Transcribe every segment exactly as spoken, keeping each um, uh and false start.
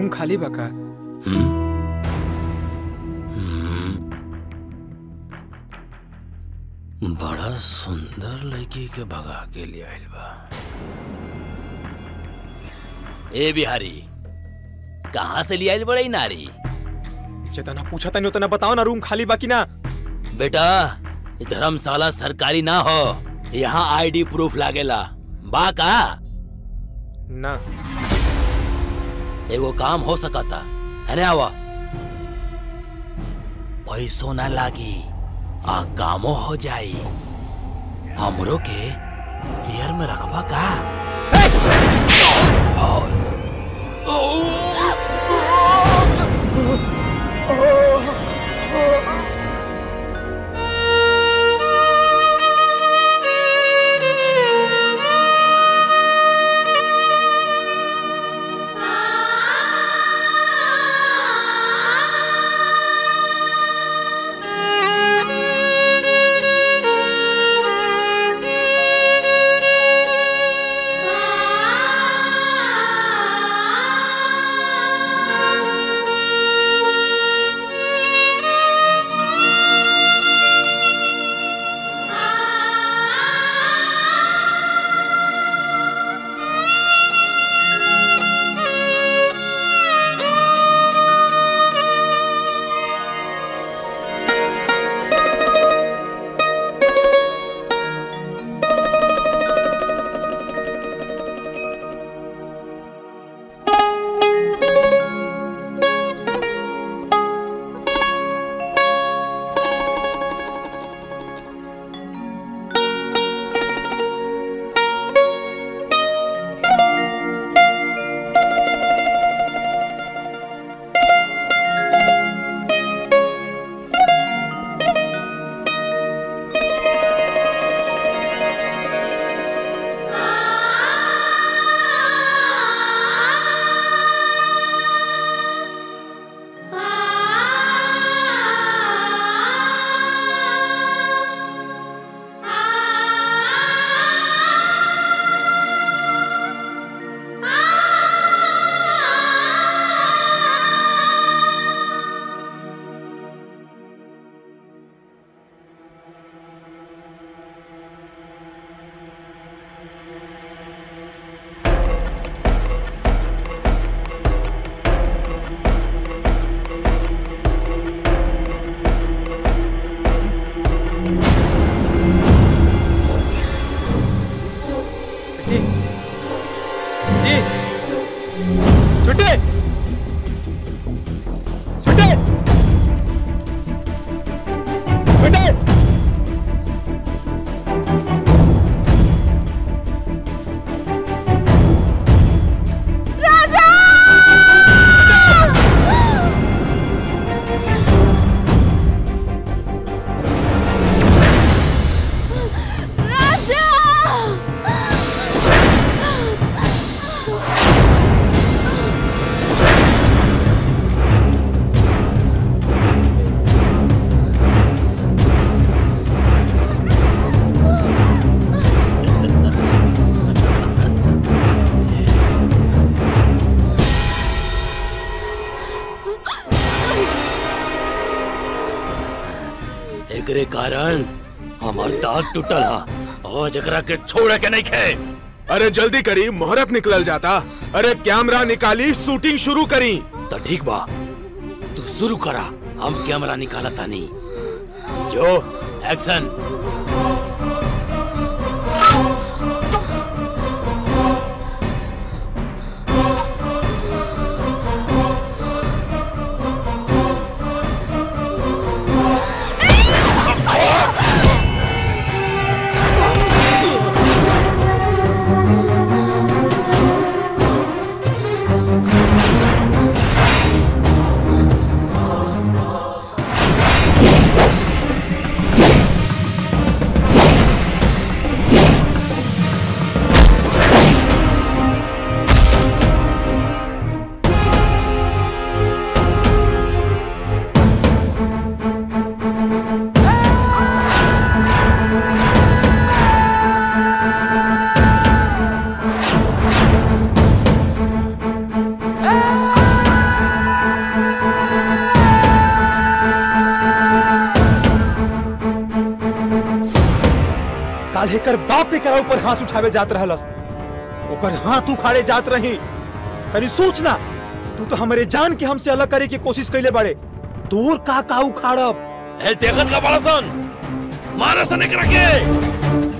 Room खाली बका। बड़ा सुंदर लड़की के भगा के लिए आइल बा। ए बिहारी, कहाँ से लिया बड़े नारी? जितना पूछा था नहीं उतना बताओ ना, रूम खाली बाकी ना। बेटा, धर्मशाला सरकारी ना हो, यहाँ आईडी प्रूफ लागेला। बा का ना एगो काम हो सकता है ना? आवा, पैसों ना लागी आ कामो हो जाई। हमरो के शेयर में रखबा का? एकरे कारण हमार दांत टूटल हा और जकरा के छोड़े के नहीं खे। अरे जल्दी करी, मुहूर्त निकल जाता। अरे कैमरा निकाली, शूटिंग शुरू करी। तो ठीक बा, तू शुरू करा, हम कैमरा निकाला था नहीं। जो एक्शन। Yeah. जेकर बाप एकरा ऊपर हाथ उठावे जात रहलस ओकर हाथ उखाड़े जात रही। तनी सोचना, तू तो हमारे जान के हमसे अलग करे की कोशिश कैले बड़े, तोर का का उखाड़ब। ए देखत का बड़ा सन मारा सन एकरा के।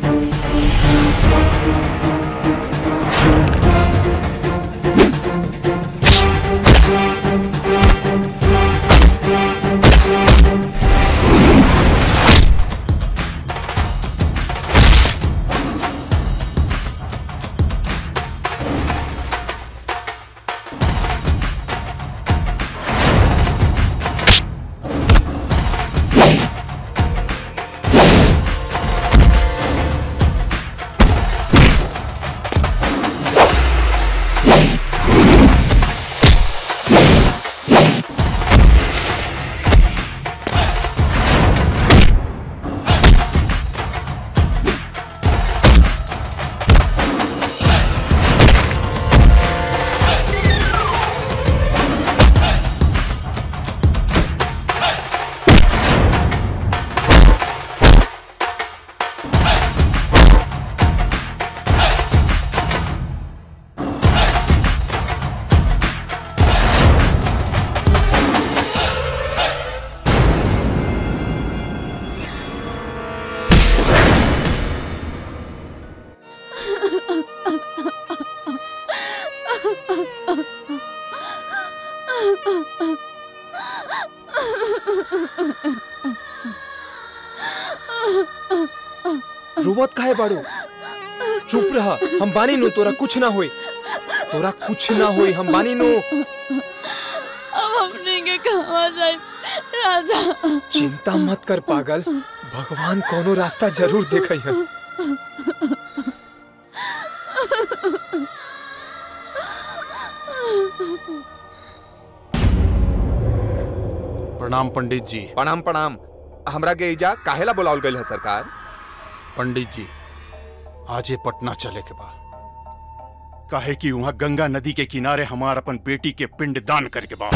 रोबत काहे बाड़ू? चुप रहा, हम बानी नु, तोरा कुछ ना होई, तोरा कुछ ना होई, हम बानी नु। अब अपने के कहां जाए राजा? चिंता मत कर पागल, भगवान कोनो रास्ता जरूर देखई है। प्रणाम पंडित जी। प्रणाम प्रणाम। हमरा के इजा काहेला बुलावल गइल है सरकार? पंडित जी आजे पटना चले के बा, काहे कि वहां गंगा नदी के किनारे हमार अपन बेटी के पिंड दान करके बा।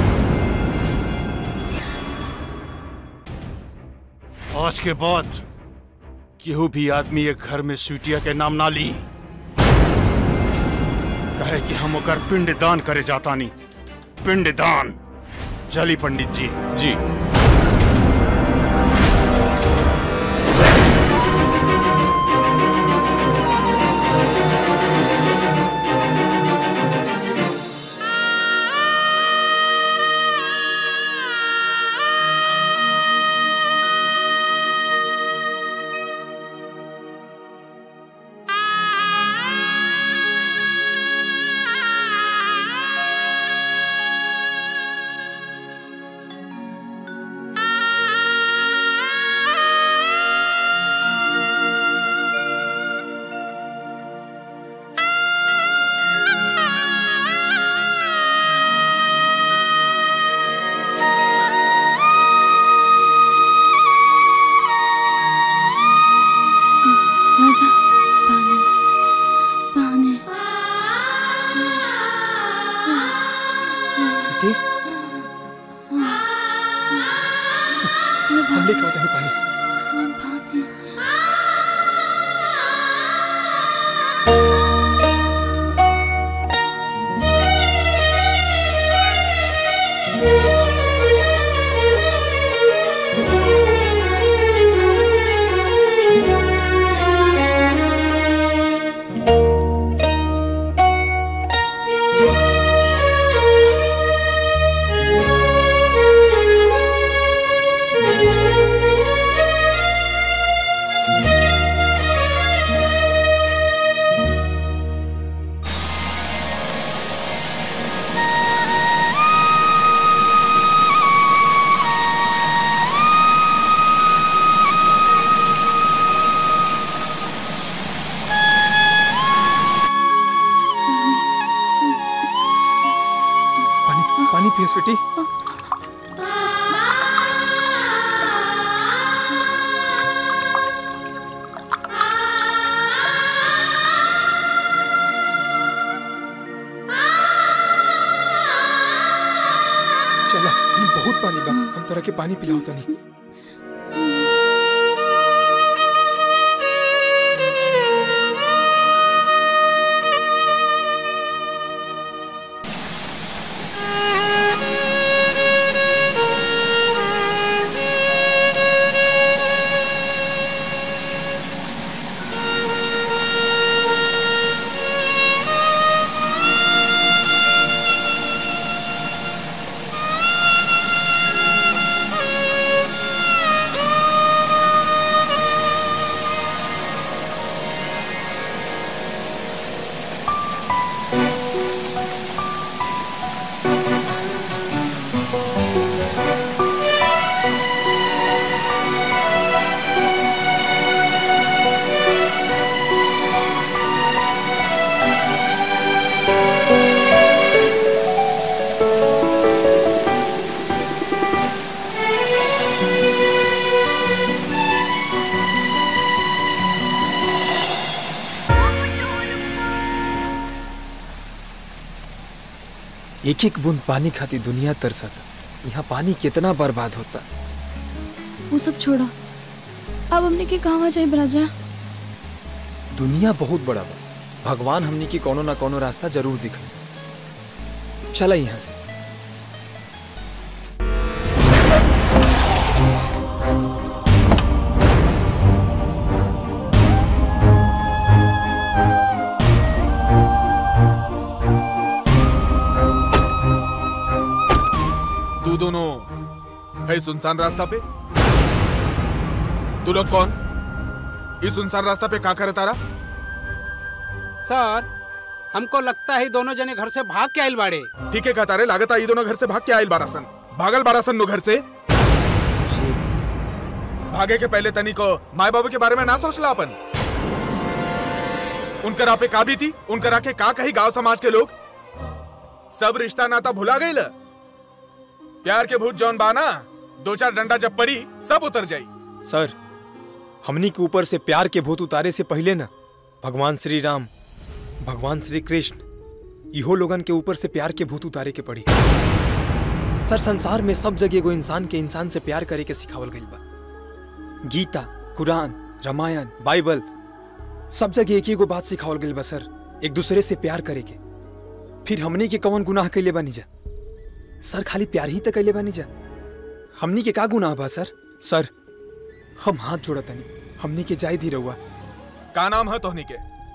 आज के बाद केहू भी आदमी एक घर में स्वीटिया के नाम ना ली, कहे कि हम ओकर पिंड दान करे जाता नहीं। पिंड दान चली पंडित जी। जी पानी पिलाओ तनी। एक एक बूंद पानी खाती दुनिया तरसता। यहाँ पानी कितना बर्बाद होता। वो सब छोड़ा, अब हमने के कहाँ जाए राजा? दुनिया बहुत बड़ा बा, भगवान हमने की कोनो ना कोनो रास्ता जरूर दिखाई। चला यहाँ से। तू दोनों है सुनसान रास्ता पे? तू लोग कौन? इस सुनसान रास्ता पे क्या करे तारा? सर, हमको लगता है दोनों जने घर से भाग के आइल बाड़े। ठीक है कहता रे, लागत आई दोनों घर से भाग के आइल बारासन। भागल बारासन नो घर से। भागे के पहले तनी को माए बाबू के बारे में ना सोचला अपन। उनकर आपे का भी थी, उनकर आके का कही गांव समाज के लोग सब रिश्ता नाता भुला गई। प्यार के भूत जौन बाना, दो चार डंडा जब पड़ी सब उतर जाई। सर, हमनी के ऊपर से प्यार के भूत उतारे से पहले ना भगवान श्री राम, भगवान श्री कृष्ण, इहो लोगन के ऊपर से प्यार के भूत उतारे के पड़ी। सर, संसार में सब जगह एगो इंसान के इंसान से प्यार करे के सिखावल गइल बा। गीता, कुरान, रामायण, बाइबल, सब जगह एक ही एगो बात सिखावल गइल बा सर, एक दूसरे से प्यार करे के। फिर हमनी के कौन गुनाह कैले बानी जा? सर, खाली प्यार ही तक कैले बानी जा। हमनी के का गुनाह बा सर? सर, हम हाथ जोड़त नहीं, हमनी के जाय दी रहुआ। का नाम है तोहनी के?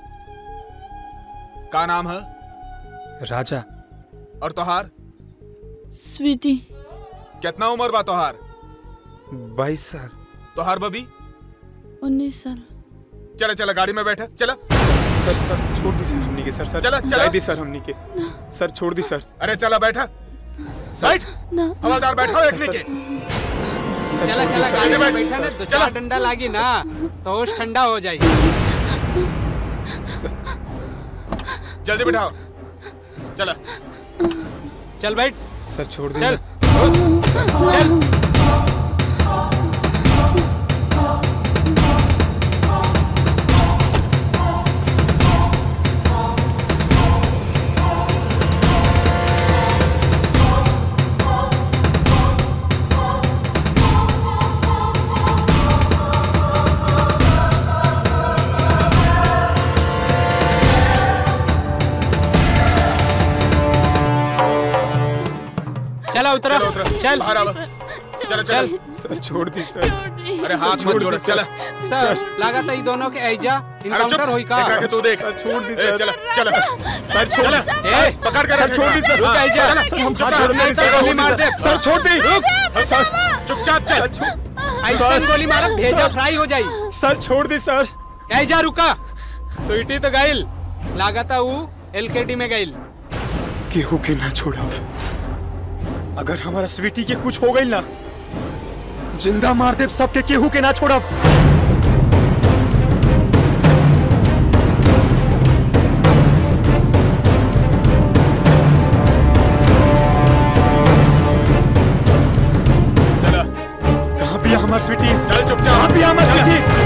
का नाम है? राजा। और तोहार? स्वीटी। कितना उम्र बा तोहार? बाईस साल। तोहार बबी? उन्नीस साल। चला चला गाड़ी में बैठा, चला। सर सर छोड़ दी सर हमनी के। सर सर चला चला दी सर हमनी के। सर छोड़ दी सर। अरे चला बैठा, बैठ। हवालदार बैठा एक लेके। चला चला गाड़ी में बैठा ना, दो चार डंडा लागी ना तो होश ठंडा हो जाएगी। जल्दी बैठाओ, चला। चल बैठ। सर छोड़ दी। चल चल। चला उतरा, चल बाहर आओ। चलो चल। सर छोड़ दी सर। अरे हाथ मत जोड़, चला। सर, लगा था ये दोनों के ऐजा इनकाउंटर होई का? देखा के तू देख। छोड़ दी ए, सर। चला चला। सर छोड़ दी। ए, पकड़ के सर रख। छोड़ दी सर। रुक ऐजा। सर हम चुप छोड़ दी सर। गोली मार दे। सर छोड़ दी। सर चुपचाप चल। ऐसा गोली मारा भेजा फ्राई हो जाई। सर छोड़ दी सर। ऐजा रुका। स्वीटी तो गइल, लगा था वो एलकेडी में गइल। केहू के ना छोड़ा। अगर हमारा स्वीटी के कुछ हो गई ना, जिंदा मार दे सबके, केहू के ना छोड़ा। चला। कहाँ पिया हमारा स्वीटी? चल चुपचाप। कहाँ पिया हमारा स्वीटी?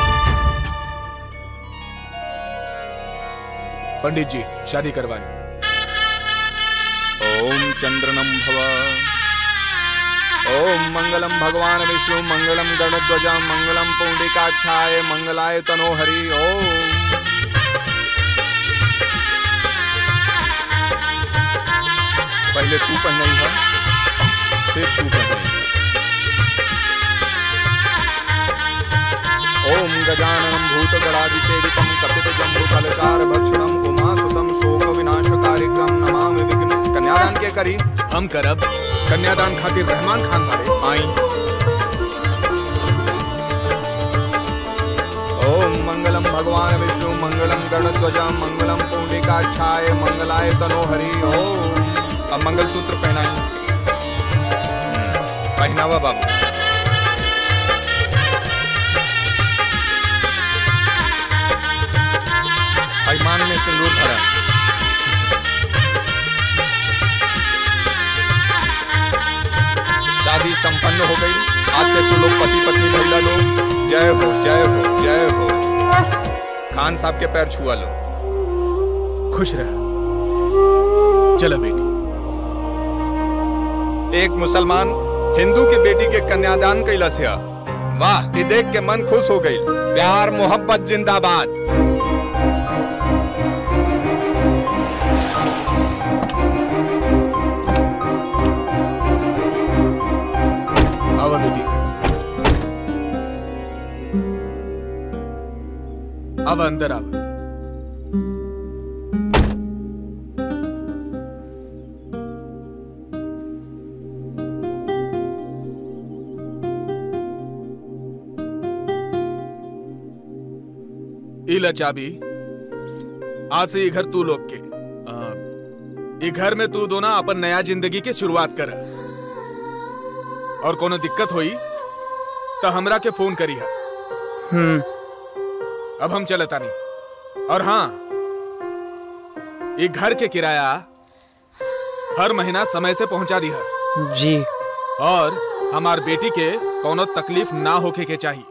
पंडित जी शादी करवाएं। ओम चंद्रनं भव। ओम मंगलम भगवान विष्णु मंगलम गणध्वज मंगलम पुंडरीकाक्षाय मंगलाय तनोहरि। ओम पहले तू पढ़ना ही है, फिर तू पढ़ना ही। ओम गजाननं भूतगणाधिसेवितं कपितजम्बूफलचार भक्षणं उमासुतं शोक विनाशकारिक्रम नमामि विघ्न। कन्यादान के करी हम करब। कन्यादान खातिर रहमान खान बारे आई। ओम मंगलम भगवान विष्णु मंगलम गणध्वज मंगलम पुंडरीकाक्षाय मंगलाय तनोहरि। ओम अब मंगलसूत्र पहनाई। पहनावा बाबू। ईमान में सिंदूर भरा। शादी संपन्न हो गई। आज से तो लोग पति पत्नी महिला लोग। जय हो जय हो जय हो। खान साहब के पैर छुआ लो। खुश रह। चलो बेटी। एक मुसलमान हिंदू के बेटी के कन्यादान कैला से वाह, ये देख के मन खुश हो गई। प्यार मोहब्बत जिंदाबाद। आवा बेटी, अब अंदर आवा। इला चाबी। आज से ये घर तू लोग के। ये घर में तू दोना अपन नया जिंदगी के शुरुआत कर। और कोनो दिक्कत हुई तो हमरा के फोन करी है। हम्म अब हम चलता नहीं। और हाँ, ये घर के किराया हर महीना समय से पहुंचा दिया जी। और हमार बेटी के कोनो तकलीफ ना होके के चाहिए।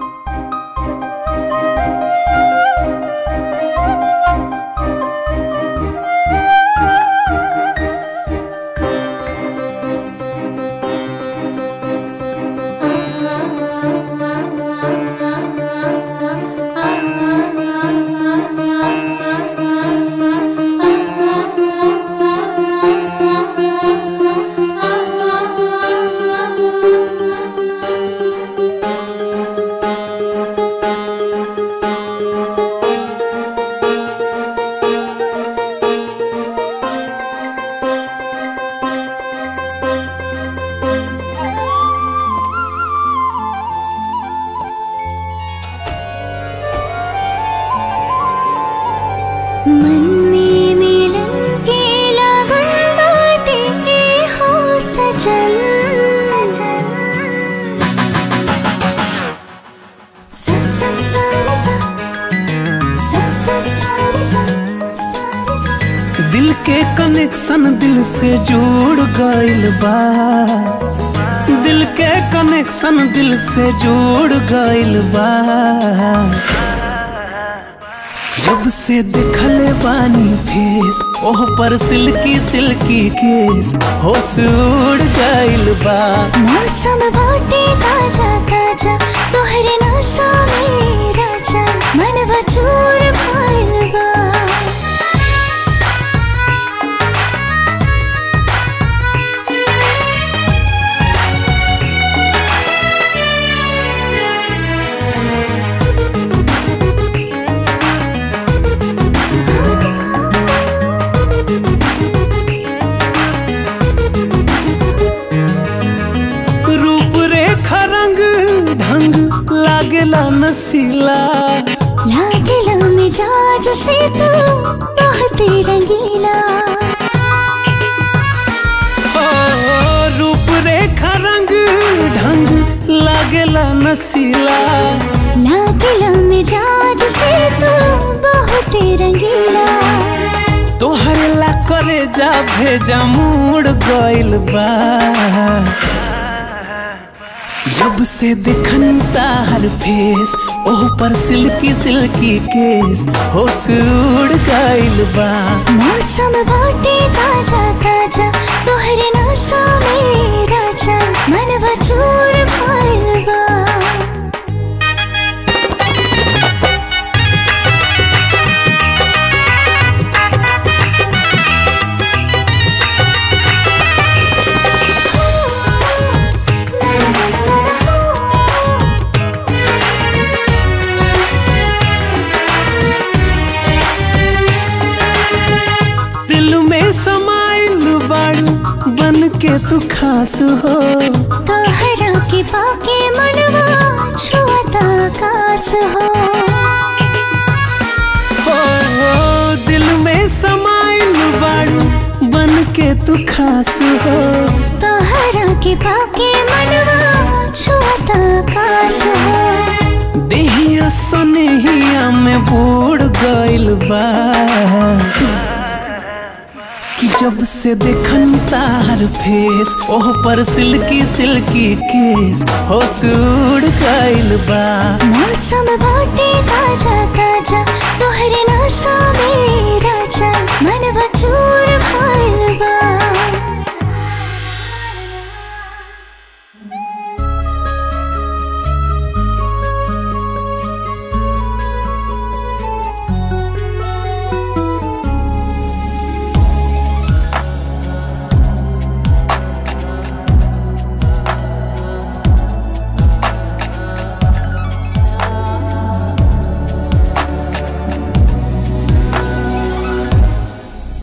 कनेक्शन दिल से जुड़ गइल बा। दिल के कनेक्शन दिल से जुड़ गइल बा। जब से दिखले बानी फेस ओह पर सिल्की सिल्की केस होश उड़ गइल बा। मौसम बाटे ताजा ताजा तोहरे नासा में राजा मनवा चूर भइल बा। लागेला नशीला लागेला मिजाज से तू बहुत रंगीला। ओ रूप रेखा रंग ढंग लागेला नशीला लागेला मिजाज से तू बहुत रंगीला। तोहरे ला करे जा भेजा मुड़ गइल बा। जब से देखनी ताहर फेस ओह पर सिल्की सिल्की केस होश उड़ गइल बा। मौसम बाटे ताजा ताजा तोहरे नशा में राजा मनवा चूर भइल बा। समाइल बाड़ू बन के तू खास हो। तोहरा के पाके मनवा छुअता आकाश हो। हो, हो दिल में समाइल बाड़ू बन के तू खास हो। तोहरा के पाके मनवा छुअता आकाश हो। देहिया सनेहिया में बूढ़ गइल बा कि जब से देखनी तार फेस ओह पर सिल्की सिल्की केस होश उड़ गइल बा। मौसम बाटे ताजा